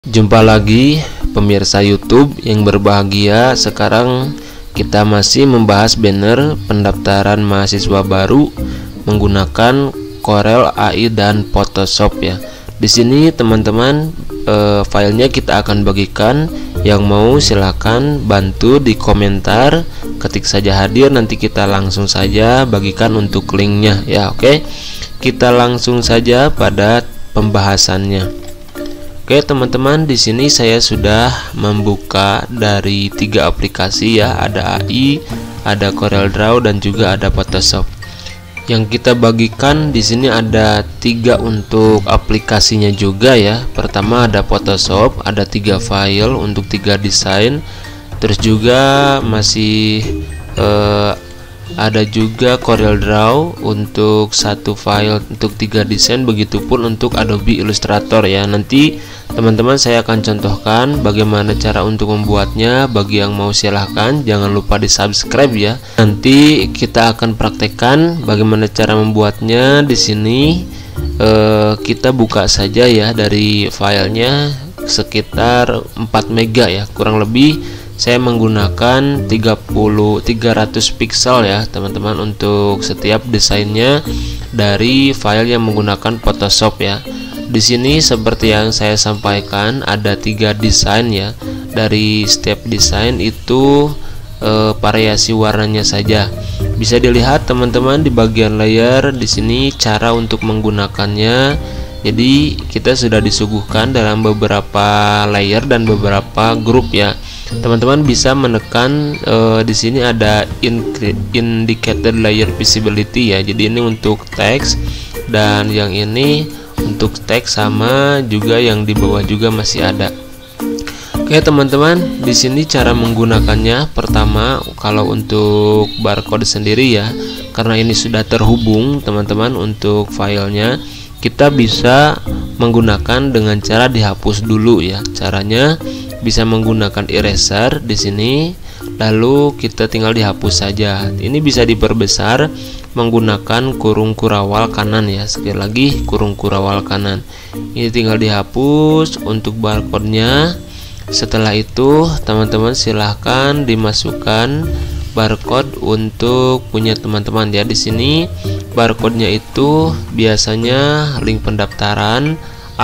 Jumpa lagi pemirsa YouTube yang berbahagia. Sekarang kita masih membahas banner pendaftaran mahasiswa baru menggunakan Corel AI dan Photoshop ya. Di sini teman-teman filenya kita akan bagikan. Yang mau silahkan bantu di komentar, ketik saja hadir, nanti kita langsung saja bagikan untuk linknya ya. Oke, kita langsung saja pada pembahasannya. Oke teman-teman, di sini saya sudah membuka dari 3 aplikasi ya, ada AI, ada CorelDRAW dan juga ada Photoshop. Yang kita bagikan di sini ada 3 untuk aplikasinya juga ya. Pertama ada Photoshop, ada 3 file untuk 3 desain. Terus juga masih ada juga CorelDRAW untuk 1 file untuk 3 desain, begitupun untuk Adobe Illustrator ya. Nanti teman-teman saya akan contohkan bagaimana cara untuk membuatnya. Bagi yang mau silahkan jangan lupa di subscribe ya. Nanti kita akan praktekkan bagaimana cara membuatnya. Di sini kita buka saja ya dari filenya sekitar 4 mega ya, kurang lebih. Saya menggunakan 300 pixel ya teman-teman untuk setiap desainnya dari file yang menggunakan Photoshop ya. Di sini seperti yang saya sampaikan ada 3 desain ya. Dari setiap desain itu variasi warnanya saja. Bisa dilihat teman-teman di bagian layer di sini cara untuk menggunakannya. Jadi kita sudah disuguhkan dalam beberapa layer dan beberapa grup ya. Teman-teman bisa menekan di sini ada indicated layer visibility ya. Jadi ini untuk teks dan yang ini untuk teks, sama juga yang di bawah juga masih ada. Oke teman-teman, di sini cara menggunakannya. Pertama, kalau untuk barcode sendiri ya, karena ini sudah terhubung teman-teman untuk filenya, kita bisa menggunakan dengan cara dihapus dulu ya. Caranya bisa menggunakan eraser di sini, lalu kita tinggal dihapus saja. Ini bisa diperbesar menggunakan kurung kurawal kanan ya. Sekali lagi kurung kurawal kanan. Ini tinggal dihapus untuk barcode-nya. Setelah itu teman-teman silahkan dimasukkan barcode untuk punya teman-teman ya. Di sini barcode-nya itu biasanya link pendaftaran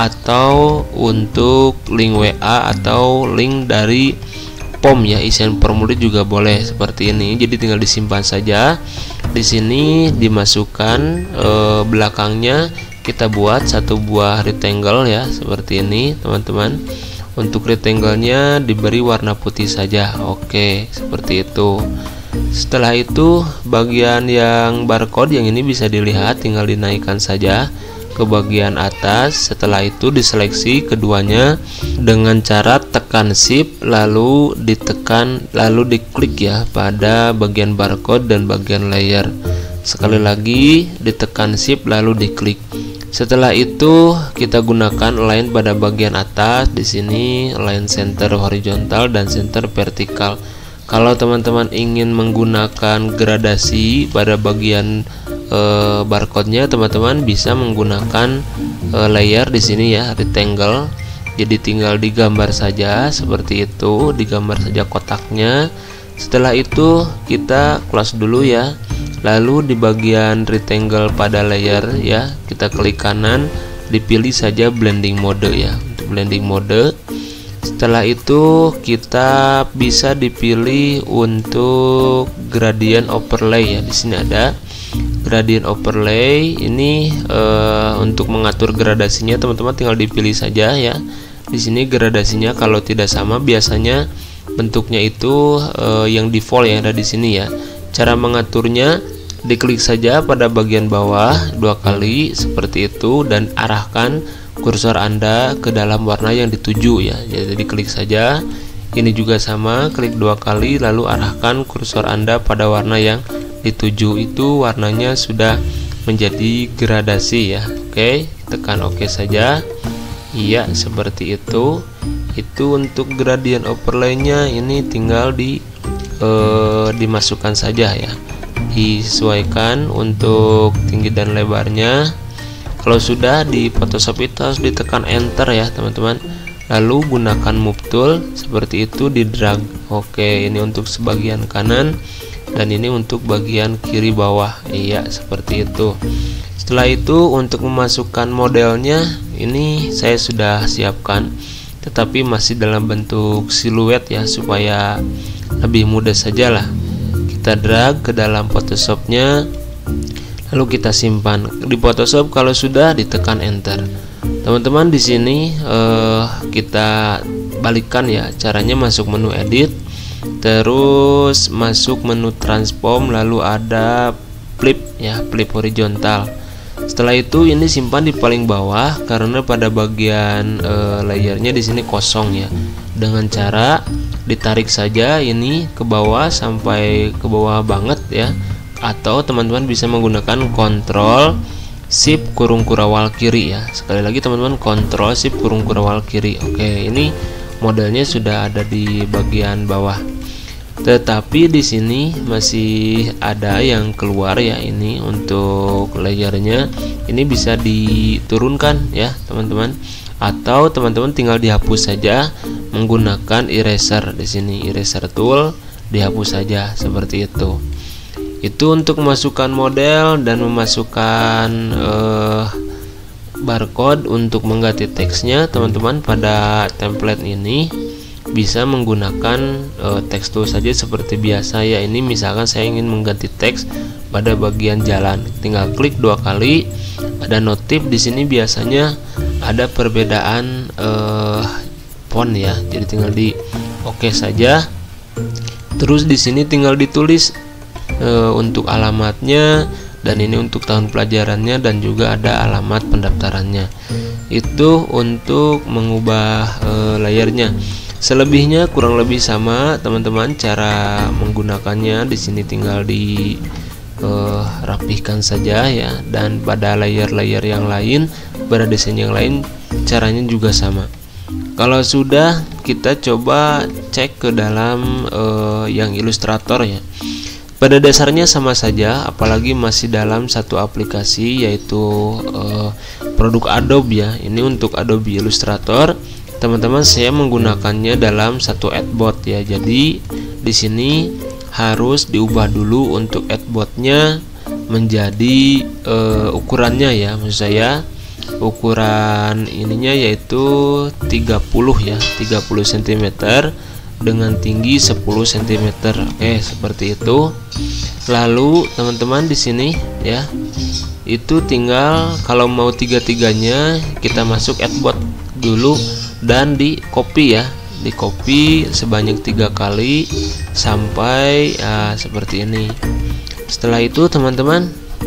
atau untuk link WA atau link dari POM ya, isian formulir juga boleh seperti ini. Jadi tinggal disimpan saja. Di sini dimasukkan belakangnya, kita buat 1 buah rectangle ya seperti ini teman-teman. Untuk rectangle-nya diberi warna putih saja. Oke, seperti itu. Setelah itu bagian yang barcode yang ini bisa dilihat, tinggal dinaikkan saja ke bagian atas. Setelah itu diseleksi keduanya dengan cara tekan shift lalu ditekan lalu diklik ya pada bagian barcode dan bagian layer. Sekali lagi ditekan shift lalu diklik. Setelah itu kita gunakan align pada bagian atas. Di sini align center horizontal dan center vertikal. Kalau teman-teman ingin menggunakan gradasi pada bagian barcode-nya, teman-teman bisa menggunakan layer di sini ya, rectangle. Jadi tinggal digambar saja seperti itu, digambar saja kotaknya. Setelah itu kita close dulu ya. Lalu di bagian rectangle pada layer ya, kita klik kanan, dipilih saja blending mode ya. Untuk blending mode. Setelah itu kita bisa dipilih untuk gradient overlay ya. Di sini ada gradient overlay. Ini untuk mengatur gradasinya teman-teman tinggal dipilih saja ya. Di sini gradasinya kalau tidak sama biasanya bentuknya itu yang default yang ada di sini ya. Cara mengaturnya diklik saja pada bagian bawah 2 kali seperti itu dan arahkan kursor Anda ke dalam warna yang dituju ya. Jadi diklik saja. Ini juga sama, klik 2 kali lalu arahkan kursor Anda pada warna yang dituju. Itu warnanya sudah menjadi gradasi ya. Oke, tekan OK saja. Iya, seperti itu. Itu untuk gradient overlay-nya. Ini tinggal dimasukkan saja ya. Disesuaikan untuk tinggi dan lebarnya. Kalau sudah di Photoshop itu harus ditekan enter ya teman-teman. lalu gunakan move tool seperti itu, di drag. Oke, ini untuk sebagian kanan dan ini untuk bagian kiri bawah. Iya, seperti itu. Setelah itu untuk memasukkan modelnya ini saya sudah siapkan, tetapi masih dalam bentuk siluet ya, supaya lebih mudah saja lah. Kita drag ke dalam Photoshopnya, lalu kita simpan di Photoshop. Kalau sudah, ditekan enter. Teman-teman, di sini kita balikkan ya caranya. Masuk menu edit, terus masuk menu transform, lalu ada flip ya, flip horizontal. Setelah itu ini simpan di paling bawah karena pada bagian layernya di sini kosong ya. Dengan cara ditarik saja ini ke bawah sampai ke bawah banget ya, atau teman-teman bisa menggunakan Ctrl Shift kurung kurawal kiri ya. Sekali lagi teman-teman, Ctrl Shift kurung kurawal kiri. Oke, ini modelnya sudah ada di bagian bawah. Tetapi di sini masih ada yang keluar ya. Ini untuk layernya ini bisa diturunkan ya teman-teman, atau teman-teman tinggal dihapus saja menggunakan eraser. Di sini eraser tool, dihapus saja seperti itu. Itu untuk memasukkan model dan memasukkan barcode. Untuk mengganti teksnya teman-teman pada template ini bisa menggunakan teks tool saja seperti biasa ya. Ini misalkan saya ingin mengganti teks pada bagian jalan, tinggal klik 2 kali, ada notif. Di sini biasanya ada perbedaan font ya, jadi tinggal di oke saja. Terus di sini tinggal ditulis untuk alamatnya, dan ini untuk tahun pelajarannya, dan juga ada alamat pendaftarannya. Itu untuk mengubah layarnya. Selebihnya kurang lebih sama teman-teman cara menggunakannya. Di sini tinggal di rapihkan saja ya, dan pada layer-layer yang lain, pada desain yang lain caranya juga sama. Kalau sudah, kita coba cek ke dalam yang Illustrator ya. Pada dasarnya sama saja, apalagi masih dalam satu aplikasi, yaitu produk Adobe ya. Ini untuk Adobe Illustrator. Teman-teman, saya menggunakannya dalam satu artboard ya. Jadi di sini harus diubah dulu untuk artboardnya menjadi ukurannya ya. Maksud saya ukuran ininya yaitu 30 ya, 30 cm dengan tinggi 10 cm. Oke, seperti itu. Lalu teman-teman di sini ya, itu tinggal kalau mau tiga-tiganya kita masuk artboard dulu dan di copy ya, di copy sebanyak 3 kali sampai seperti ini. Setelah itu teman-teman,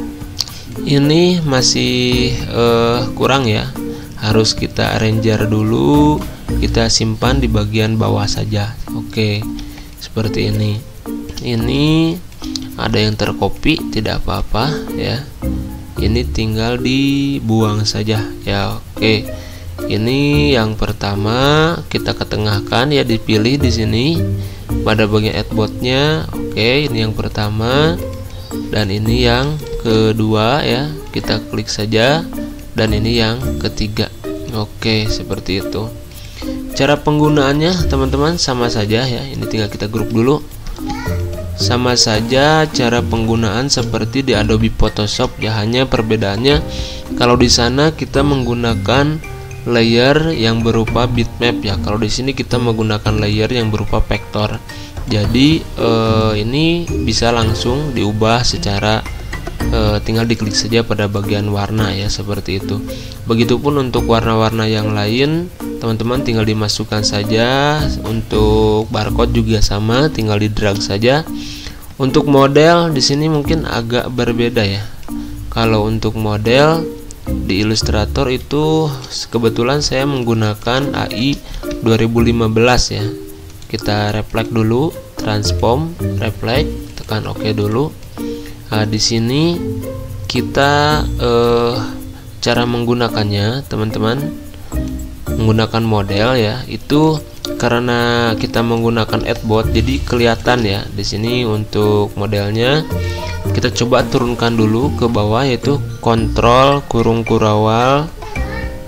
ini masih kurang ya, harus kita arranger dulu, kita simpan di bagian bawah saja. Oke, seperti ini. Ini ada yang tercopy, tidak apa-apa ya, ini tinggal dibuang saja ya. Oke, ini yang pertama kita ketengahkan ya, dipilih di sini pada bagian artboardnya. Oke, ini yang pertama, dan ini yang kedua ya, kita klik saja, dan ini yang ketiga. Oke, seperti itu. Cara penggunaannya teman-teman sama saja ya, ini tinggal kita grup dulu. Sama saja cara penggunaan seperti di Adobe Photoshop ya, hanya perbedaannya kalau di sana kita menggunakan layer yang berupa bitmap ya, kalau di sini kita menggunakan layer yang berupa vektor. Jadi ini bisa langsung diubah secara tinggal diklik saja pada bagian warna ya, seperti itu. Begitupun untuk warna-warna yang lain, teman-teman tinggal dimasukkan saja. Untuk barcode juga sama, tinggal di drag saja. Untuk model di sini mungkin agak berbeda ya. Kalau untuk model di Illustrator itu kebetulan saya menggunakan AI 2015 ya. Kita reflect dulu, transform, reflect, tekan OK dulu. Nah, di sini kita cara menggunakannya teman-teman, menggunakan model ya, itu karena kita menggunakan artboard jadi kelihatan ya. Di sini untuk modelnya kita coba turunkan dulu ke bawah, yaitu Ctrl kurung kurawal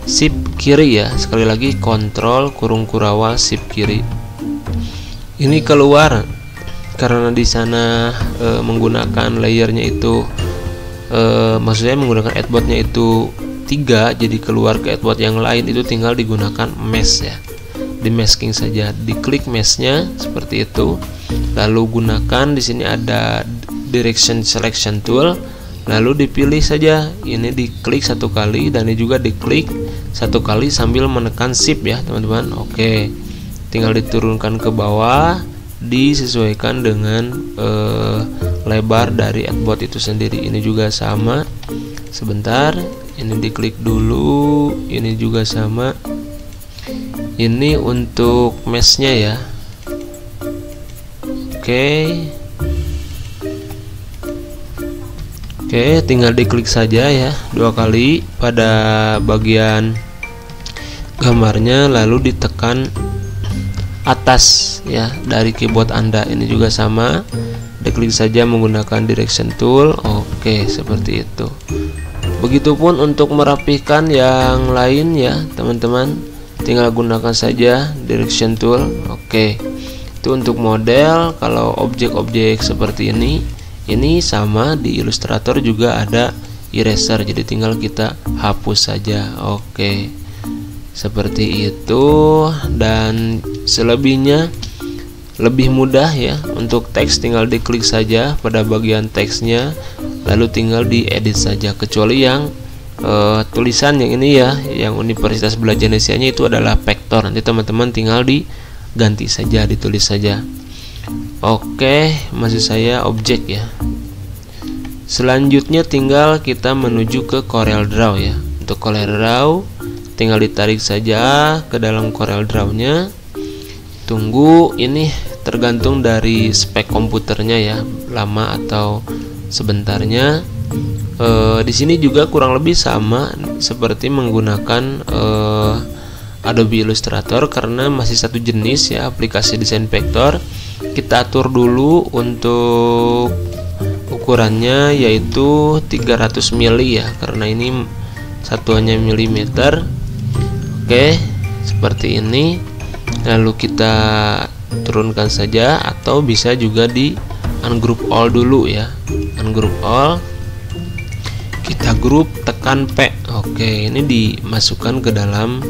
shift kiri ya. Sekali lagi kontrol kurung kurawal shift kiri. Ini keluar karena di sana menggunakan layernya itu maksudnya menggunakan adboardnya itu 3, jadi keluar ke adboard yang lain itu tinggal digunakan mesh ya. Di masking saja, diklik meshnya seperti itu. Lalu gunakan di sini ada direction selection tool. Lalu dipilih saja, ini diklik 1 kali dan ini juga diklik 1 kali sambil menekan shift ya teman-teman. Oke, tinggal diturunkan ke bawah, disesuaikan dengan lebar dari adboard itu sendiri. Ini juga sama. Sebentar, ini diklik dulu, ini juga sama. Ini untuk meshnya ya. Oke, tinggal diklik saja ya 2 kali pada bagian gambarnya, lalu ditekan atas ya dari keyboard Anda. Ini juga sama, diklik saja menggunakan direction tool. Oke, seperti itu. Begitupun untuk merapihkan yang lain ya teman-teman, tinggal gunakan saja direction tool. Oke, itu untuk model. Kalau objek-objek seperti ini sama di Illustrator juga ada eraser, jadi tinggal kita hapus saja. Oke, seperti itu. Dan selebihnya lebih mudah ya. Untuk teks tinggal diklik saja pada bagian teksnya, lalu tinggal diedit saja. Kecuali yang tulisan yang ini ya, yang Universitas Belajar Indonesianya itu adalah vektor. Nanti teman-teman tinggal diganti saja, ditulis saja. Oke, masih saya objek ya. Selanjutnya tinggal kita menuju ke Corel Draw ya. Untuk Corel Draw tinggal ditarik saja ke dalam Corel Draw-nya. Tunggu, ini tergantung dari spek komputernya ya, lama atau sebentarnya. Di sini juga kurang lebih sama seperti menggunakan Adobe Illustrator karena masih satu jenis ya, aplikasi desain vektor. Kita atur dulu untuk ukurannya yaitu 300 mili ya, karena ini satuannya milimeter. Oke, seperti ini. Lalu kita turunkan saja, atau bisa juga di ungroup all dulu ya. Ungroup all, kita grup, tekan P. Oke, ini dimasukkan ke dalam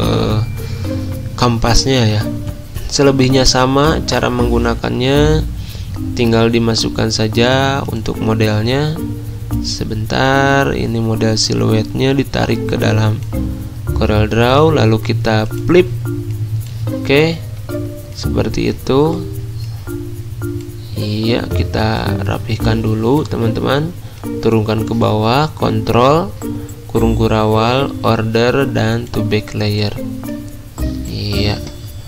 kampasnya ya. Selebihnya sama, cara menggunakannya tinggal dimasukkan saja. Untuk modelnya sebentar, ini model siluetnya ditarik ke dalam Corel Draw, lalu kita flip. Oke, seperti itu. Iya, kita rapihkan dulu teman-teman. Turunkan ke bawah, kontrol kurung kurawal, order, dan to back layer. Iya.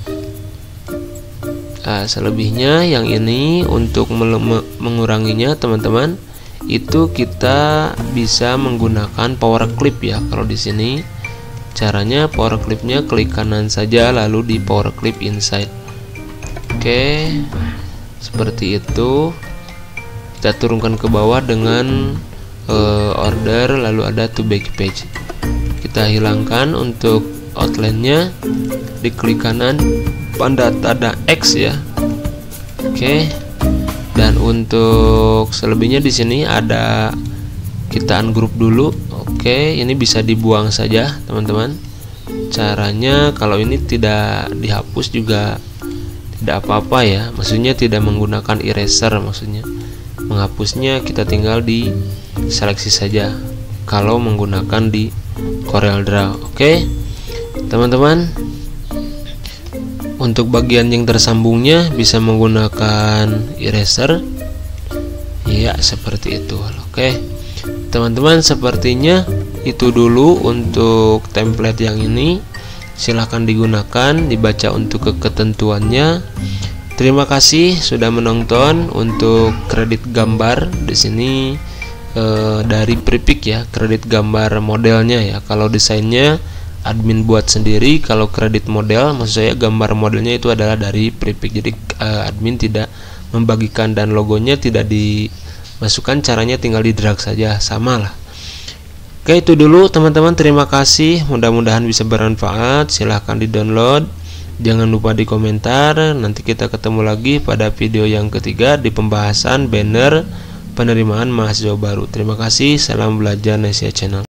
Nah, selebihnya yang ini untuk menguranginya teman-teman, itu kita bisa menggunakan power clip ya. Kalau di sini caranya power clipnya klik kanan saja lalu di power clip inside. Oke, seperti itu. Kita turunkan ke bawah dengan order, lalu ada to back page. Kita hilangkan untuk outline-nya, diklik kanan pada tanda X ya. Oke. Dan untuk selebihnya di sini ada, kita ungroup dulu. Oke, ini bisa dibuang saja teman-teman. Caranya kalau ini tidak dihapus juga tidak apa-apa ya. Maksudnya tidak menggunakan eraser, maksudnya menghapusnya kita tinggal di seleksi saja kalau menggunakan di Corel Draw. Oke teman-teman, untuk bagian yang tersambungnya bisa menggunakan eraser ya, seperti itu. Oke teman-teman, sepertinya itu dulu untuk template yang ini. Silahkan digunakan, dibaca untuk ketentuannya. Terima kasih sudah menonton. Untuk kredit gambar di sini dari Pripik ya, kredit gambar modelnya ya. Kalau desainnya admin buat sendiri, kalau kredit model maksud saya gambar modelnya itu adalah dari Pripik. Jadi admin tidak membagikan dan logonya tidak dimasukkan, caranya tinggal di drag saja, sama lah. Oke, itu dulu teman-teman, terima kasih, mudah-mudahan bisa bermanfaat. Silahkan di-download, jangan lupa di komentar. Nanti kita ketemu lagi pada video yang ketiga di pembahasan banner penerimaan mahasiswa baru. Terima kasih, salam belajar Nesia Channel.